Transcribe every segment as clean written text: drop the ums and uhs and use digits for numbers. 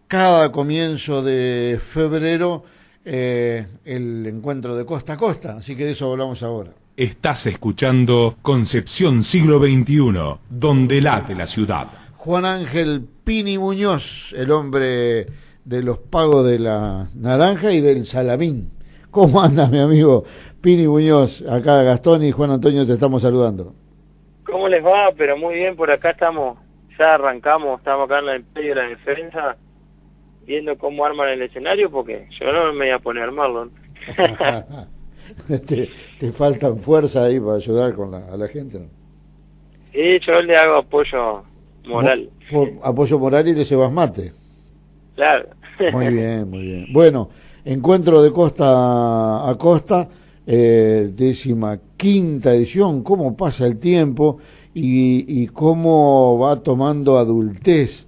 cada comienzo de febrero el encuentro de Costa a Costa, así que de eso hablamos ahora. Estás escuchando Concepción Siglo XXI, donde late la ciudad. Juan Ángel Pini Muñoz, el hombre de los pagos de la naranja y del salamín. ¿Cómo andas, mi amigo Pini Muñoz? Acá Gastón y Juan Antonio te estamos saludando. ¿Cómo les va? Pero muy bien, por acá estamos, ya arrancamos, estamos acá en el medio de la defensa, viendo cómo arman el escenario, porque yo no me voy a poner a armarlo, ¿no? te faltan fuerza ahí para ayudar a la gente, ¿no? Sí, yo le hago apoyo moral. Apoyo moral y le llevas mate. Claro. Muy bien, muy bien. Bueno, encuentro de Costa a Costa, 15ª edición. ¿Cómo pasa el tiempo y cómo va tomando adultez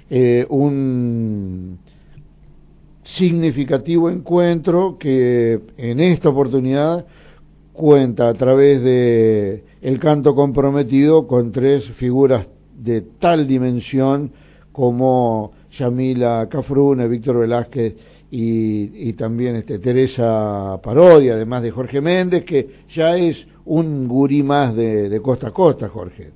un significativo encuentro que en esta oportunidad cuenta a través de el canto comprometido con 3 figuras de tal dimensión como Yamila Cafrune, Víctor Velázquez y también Teresa Parodi, además de Jorge Méndez, que ya es un gurí más de Costa a Costa, Jorge.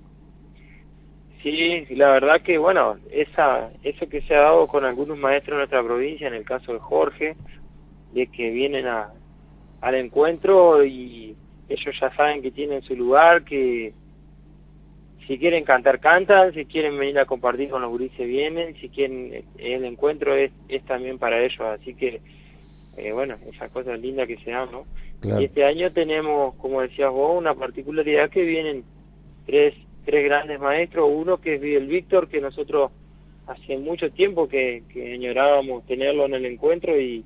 Sí, la verdad que, bueno, eso que se ha dado con algunos maestros de nuestra provincia, en el caso de Jorge, de que vienen al encuentro y ellos ya saben que tienen su lugar, que si quieren cantar, cantan, si quieren venir a compartir con los gurises, vienen, si quieren, el encuentro es también para ellos, así que, bueno, esas cosas lindas que se dan, ¿no? Claro. Y este año tenemos, como decías vos, una particularidad que vienen tres grandes maestros, uno que es el Víctor, que nosotros hace mucho tiempo que añorábamos tenerlo en el encuentro y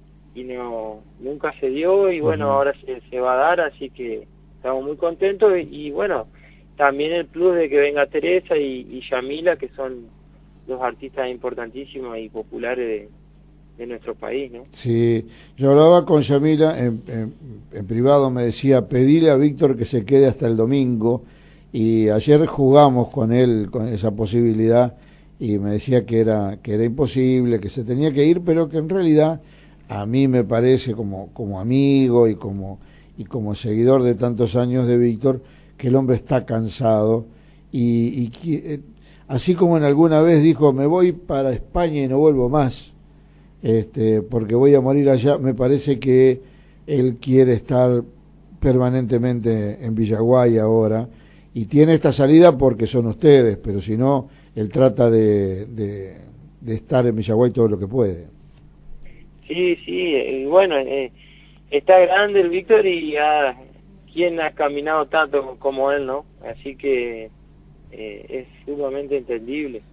nunca se dio, y bueno, ahora se va a dar, así que estamos muy contentos, y bueno, también el plus de que venga Teresa y Yamila, que son 2 artistas importantísimos y populares de nuestro país, ¿no? Sí, yo hablaba con Yamila en privado, me decía, pedile a Víctor que se quede hasta el domingo, y ayer jugamos con él con esa posibilidad y me decía que era imposible, que se tenía que ir, pero que en realidad a mí me parece como amigo y como seguidor de tantos años de Víctor, que el hombre está cansado y así como en alguna vez dijo, me voy para España y no vuelvo más, porque voy a morir allá, me parece que él quiere estar permanentemente en Villaguay ahora, y tiene esta salida porque son ustedes, pero si no, él trata de estar en Villaguay todo lo que puede. Sí, y bueno, está grande el Víctor y quien ha caminado tanto como él, ¿no? Así que es sumamente entendible.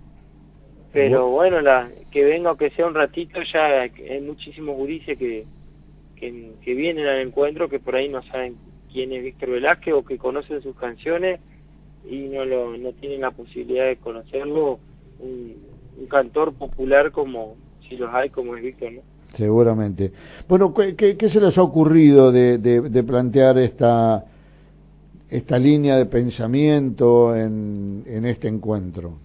Pero bueno, que venga aunque sea un ratito, ya hay muchísimos gurises que vienen al encuentro que por ahí no saben quién es Víctor Velázquez o que conocen sus canciones y no tienen la posibilidad de conocerlo, un cantor popular como si los hay, como es Víctor, ¿no? Seguramente. Bueno, ¿qué se les ha ocurrido de plantear esta línea de pensamiento en este encuentro?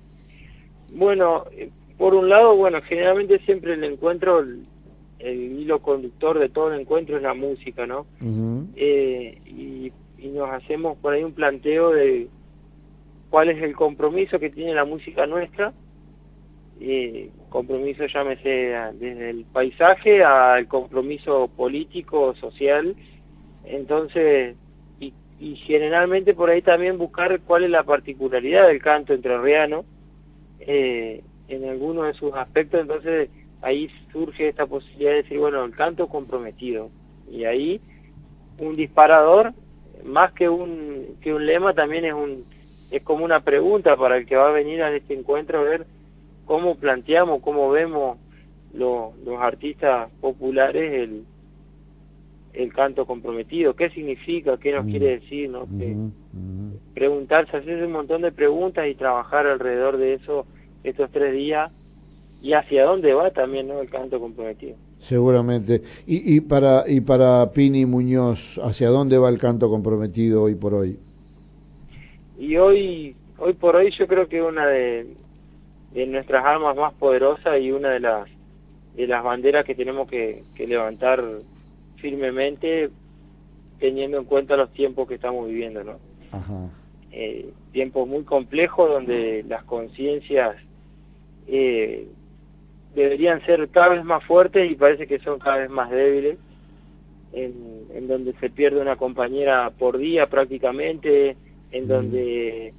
Bueno, por un lado, bueno, generalmente siempre el encuentro, el hilo conductor de todo el encuentro es la música, ¿no? Y nos hacemos por ahí un planteo de cuál es el compromiso que tiene la música nuestra, compromiso llámese desde el paisaje al compromiso político, social, entonces, y generalmente por ahí también buscar cuál es la particularidad del canto entrerriano, en algunos de sus aspectos, entonces ahí surge esta posibilidad de decir, bueno, el canto comprometido, y ahí un disparador, más que un lema, también es como una pregunta para el que va a venir a este encuentro, a ver cómo planteamos, cómo vemos los artistas populares el canto comprometido, qué significa, qué nos quiere decir, ¿no? Preguntarse, hacerse un montón de preguntas y trabajar alrededor de eso estos 3 días, y hacia dónde va también, ¿no?, el canto comprometido. Seguramente. Y para Pini Muñoz, ¿hacia dónde va el canto comprometido hoy por hoy? Y hoy por hoy yo creo que una de de nuestras armas más poderosas y una de las banderas que tenemos que levantar firmemente, teniendo en cuenta los tiempos que estamos viviendo, ¿no? Ajá. Tiempos muy complejos donde las conciencias deberían ser cada vez más fuertes y parece que son cada vez más débiles, en donde se pierde una compañera por día prácticamente, en donde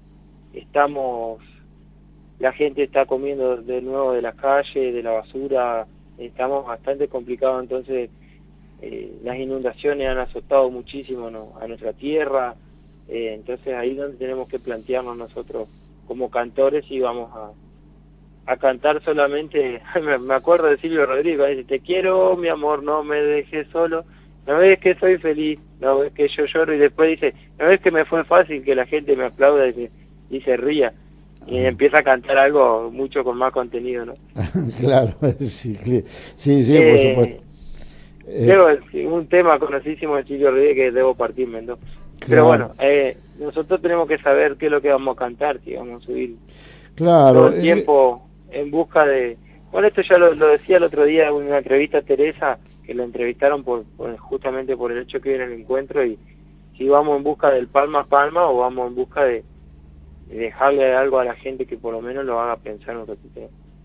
la gente está comiendo de nuevo de la calle, de la basura, estamos bastante complicados. Entonces las inundaciones han azotado muchísimo, ¿no?, a nuestra tierra, entonces ahí es donde tenemos que plantearnos nosotros como cantores, y vamos a cantar solamente. Me acuerdo de Silvio Rodríguez, dice: te quiero, mi amor, no me dejes solo, no ves que soy feliz, no ves que yo lloro, y después dice: no ves que me fue fácil que la gente me aplauda y se ría, y empieza a cantar algo mucho con más contenido, ¿no? Claro, sí, por supuesto. Un tema conocidísimo de Silvio Rodríguez que debo partir, Mendoza. Pero bueno, nosotros tenemos que saber qué es lo que vamos a cantar, si vamos a subir todo el tiempo en busca de... Bueno, esto ya lo decía el otro día en una entrevista a Teresa, que lo entrevistaron justamente por el hecho que viene el encuentro, y si vamos en busca del palma a palma o vamos en busca de dejarle algo a la gente que por lo menos lo haga pensar un ratito.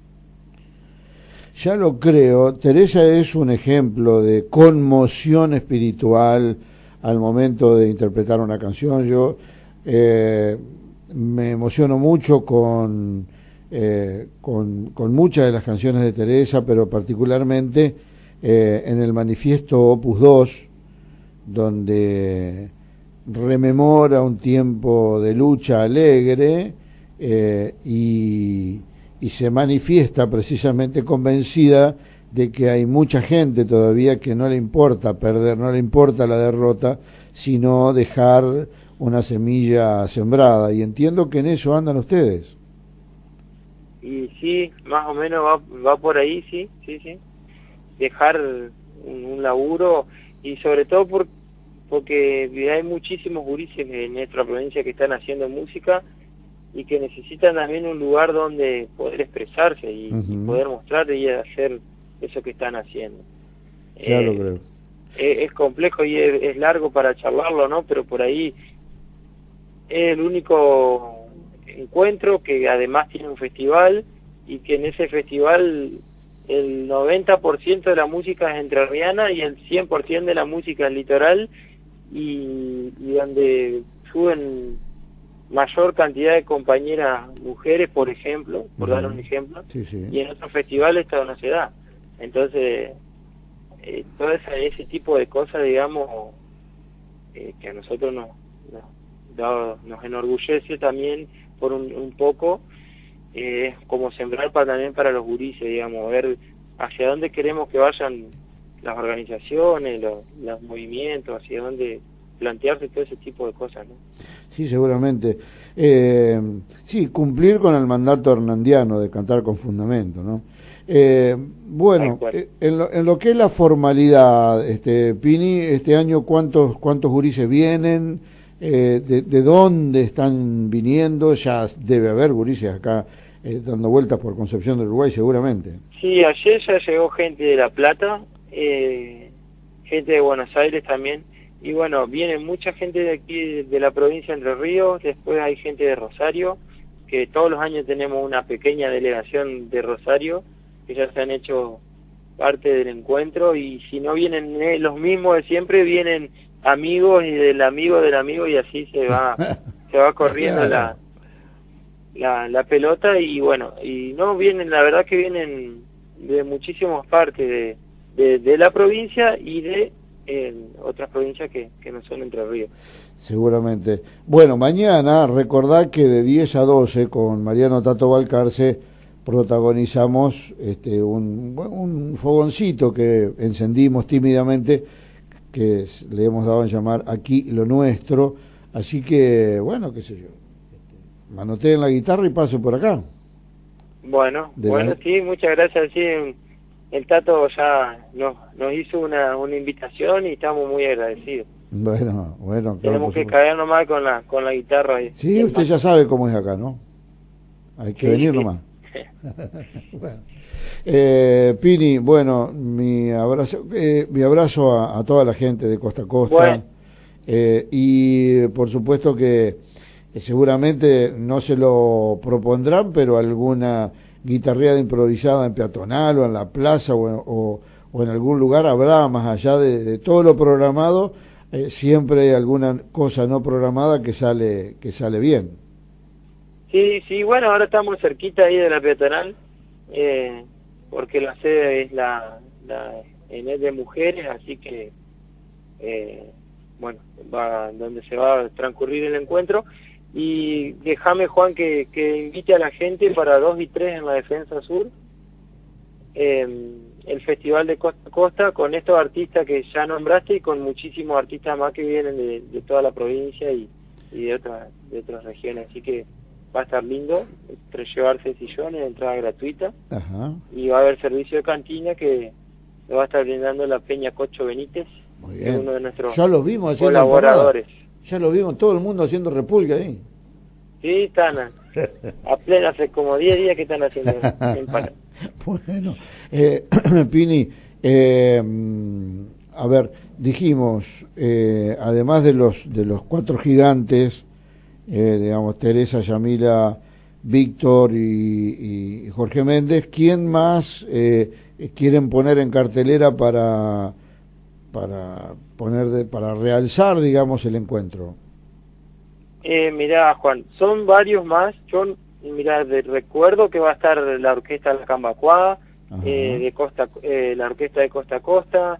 Ya lo creo. Teresa es un ejemplo de conmoción espiritual al momento de interpretar una canción. Yo me emociono mucho con muchas de las canciones de Teresa, pero particularmente en el manifiesto Opus 2, donde rememora un tiempo de lucha alegre y se manifiesta precisamente convencida de que hay mucha gente todavía que no le importa perder, no le importa la derrota, sino dejar una semilla sembrada, y entiendo que en eso andan ustedes. Y sí, más o menos va por ahí, sí, dejar un laburo, y sobre todo porque hay muchísimos gurises en nuestra provincia que están haciendo música y que necesitan también un lugar donde poder expresarse y poder mostrar y hacer eso que están haciendo. Ya lo creo. Es complejo y es largo para charlarlo, ¿no? Pero por ahí es el único encuentro que además tiene un festival, y que en ese festival el 90% de la música es entrerriana y el 100% de la música es litoral, y donde suben mayor cantidad de compañeras mujeres, por ejemplo, por dar un ejemplo, y en otros festivales esto no se da. Entonces, todo ese tipo de cosas, digamos, que a nosotros nos enorgullece también por un poco, es como sembrar también para los gurises, digamos, ver hacia dónde queremos que vayan las organizaciones, los movimientos, hacia dónde plantearse todo ese tipo de cosas, ¿no? Sí, seguramente. Sí, cumplir con el mandato hernandiano de cantar con fundamento, ¿no? Bueno, en lo que es la formalidad, Pini, este año ¿cuántos gurises vienen? ¿De dónde están viniendo? Ya debe haber gurises acá dando vueltas por Concepción del Uruguay, seguramente. Sí, ayer ya llegó gente de La Plata, gente de Buenos Aires también, y bueno, viene mucha gente de aquí, de la provincia de Entre Ríos. Después hay gente de Rosario, que todos los años tenemos una pequeña delegación de Rosario, que ya se han hecho parte del encuentro, y si no vienen los mismos de siempre, vienen amigos y del amigo, y así se va corriendo la pelota. Y bueno, y no vienen, la verdad que vienen de muchísimas partes de la provincia y de otras provincias que no son Entre Ríos. Seguramente. Bueno, mañana recordad que de 10 a 12 con Mariano Tato Balcarce protagonizamos un fogoncito que encendimos tímidamente, que le hemos dado a llamar Aquí lo Nuestro. Así que, bueno, qué sé yo, manoteen la guitarra y pase por acá. Bueno, sí, muchas gracias. Sí, el Tato ya nos hizo una invitación y estamos muy agradecidos. Bueno, claro, tenemos que caer nomás con la guitarra. Sí, usted ya sabe cómo es acá, ¿no? Hay que venir nomás. Bueno. Pini, bueno, mi abrazo a toda la gente de Costa a Costa. Bueno. Y por supuesto que seguramente no se lo propondrán, pero alguna guitarreada improvisada en peatonal o en la plaza o en algún lugar habrá, más allá de todo lo programado, siempre hay alguna cosa no programada que sale bien. Sí, bueno, ahora estamos cerquita ahí de la peatonal, porque la sede es la ENET de mujeres, así que bueno, va donde se va a transcurrir el encuentro. Y déjame, Juan, que invite a la gente para 2 y 3 en la Defensa Sur, el Festival de Costa a Costa, con estos artistas que ya nombraste y con muchísimos artistas más que vienen de toda la provincia y de otras regiones. Así que va a estar lindo, llevarse sillones, entrada gratuita. Ajá. Y va a haber servicio de cantina que lo va a estar brindando la Peña Cocho Benítez, Muy que es bien. uno de nuestros Ya lo vimos haciendo colaboradores. empanada. Ya lo vimos, todo el mundo haciendo repulga ahí. Sí, están a plena, hace como 10 días que están haciendo empanadas. Bueno, Pini, a ver, dijimos, además de los 4 gigantes, digamos, Teresa, Yamila, Víctor y Jorge Méndez, ¿quién más quieren poner en cartelera para realzar, digamos, el encuentro? Mirá, Juan, son varios más. Yo, mirá, recuerdo que va a estar la orquesta La Cambacuá, de Costa, la orquesta de Costa a Costa,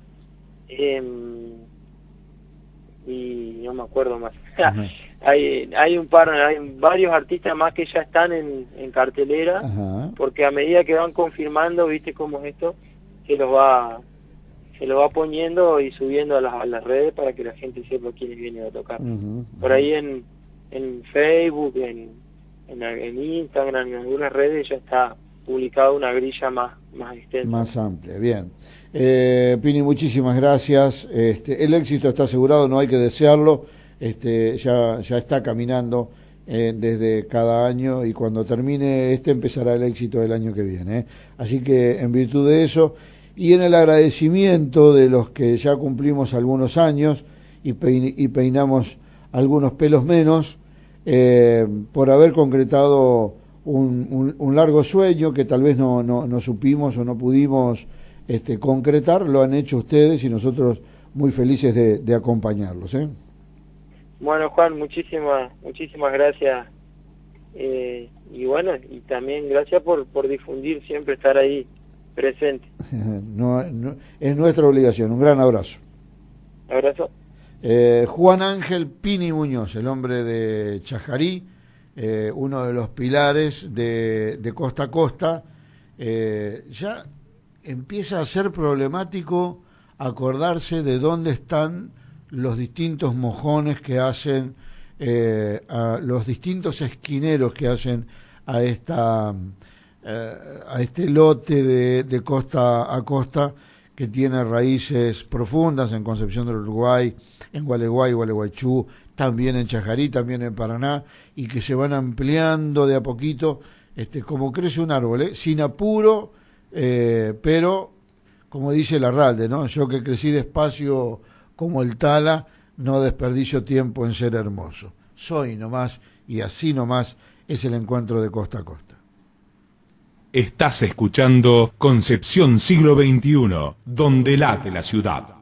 y no me acuerdo más. hay varios artistas más que ya están en cartelera. Ajá. Porque a medida que van confirmando, viste cómo es esto, se lo va poniendo y subiendo a las redes para que la gente sepa quiénes vienen a tocar. Por ahí en Facebook, en Instagram, en algunas redes ya está publicada una grilla más extensa. Más amplia, bien. Pini, muchísimas gracias. El éxito está asegurado, no hay que desearlo. Ya está caminando desde cada año, y cuando termine empezará el éxito del año que viene. Así que en virtud de eso, y en el agradecimiento de los que ya cumplimos algunos años y peinamos algunos pelos menos, por haber concretado un largo sueño que tal vez no supimos o no pudimos concretar, lo han hecho ustedes y nosotros muy felices de acompañarlos. Bueno, Juan, muchísimas gracias, y bueno, y también gracias por difundir, siempre estar ahí presente. No, es nuestra obligación. Un gran abrazo. Abrazo. Juan Ángel Pini Muñoz, el hombre de Chajarí, uno de los pilares de Costa a Costa. Ya empieza a ser problemático acordarse de dónde están los distintos mojones que hacen, a los distintos esquineros que hacen a este lote de Costa a Costa, que tiene raíces profundas en Concepción del Uruguay, en Gualeguay, Gualeguaychú, también en Chajarí, también en Paraná, y que se van ampliando de a poquito, como crece un árbol, sin apuro, pero como dice Larralde, ¿no? Yo que crecí despacio como el tala, no desperdicio tiempo en ser hermoso. Soy nomás, y así nomás es el encuentro de Costa a Costa. Estás escuchando Concepción Siglo XXI, donde late la ciudad.